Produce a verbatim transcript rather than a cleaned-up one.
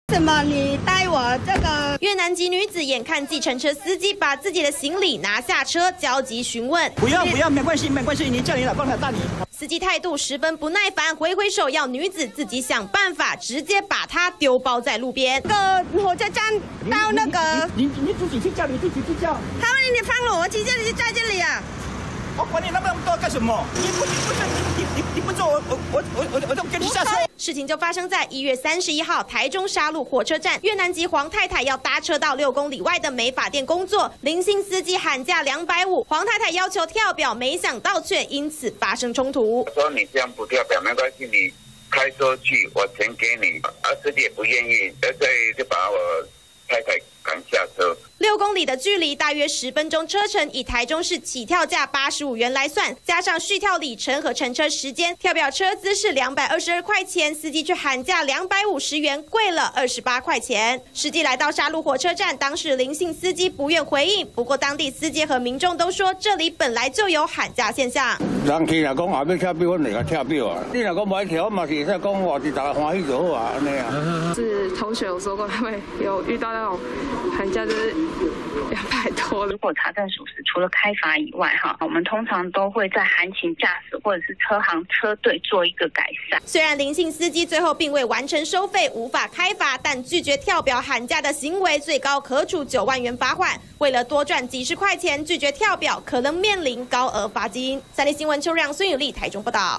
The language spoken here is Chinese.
怎么你带我这个？ 越南籍女子眼看计程车司机把自己的行李拿下车，焦急询问：“ 不要不要，没关系没关系，你叫你老公来带你。” 司机态度十分不耐烦，挥挥手要女子自己想办法，直接把她丢包在路边。 这个火车站到那个， 你你 你, 你自己去叫，你自己去叫。 他问你放了我去这里，在这里啊。 我管你那么多干什么？你不你不你你你不做，我我我我我就跟你下车。 事情就发生在一月三十一号，台中沙鹿火车站，越南籍黄太太要搭车到六公里外的美发店工作，林姓司机喊价两百五，黄太太要求跳表，没想到却因此发生冲突。 我说你这样不跳表没关系，你开车去，我钱给你。啊，司机也不愿意，所以就把我太太赶下车。 六公里的距离，大约十分钟车程，以台中市起跳价八十五元来算，加上续跳里程和乘车时间，跳表车资是两百二十二块钱，司机却喊价两百五十元，贵了二十八块钱。实际来到沙鹿火车站，当时林姓司机不愿回应，不过当地司机和民众都说，这里本来就有喊价现象。 人去若讲后要跳表，阮就甲跳表啊。你若讲无爱跳，我嘛是会使讲话是大家欢喜就好啊，安尼啊。 是同学有说过，他们有遇到那种喊价就是。 两百多。 如果查证属实，除了开罚以外，哈，我们通常都会在函情驾驶或者是车行车队做一个改善。 虽然林姓司机最后并未完成收费，无法开罚，但拒绝跳表喊价的行为，最高可处九万元罚款。为了多赚几十块钱，拒绝跳表，可能面临高额罚金。三立新闻邱亮、孙有利台中报道。